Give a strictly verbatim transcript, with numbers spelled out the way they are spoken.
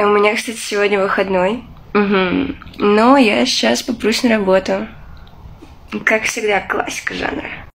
У меня, кстати, сегодня выходной. Угу. Но я сейчас попрусь на работу. Как всегда, классика жанра.